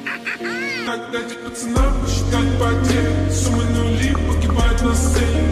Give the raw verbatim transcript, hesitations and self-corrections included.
Так дайте пацанам посчитать потери. Суммы нули погибают на сцене.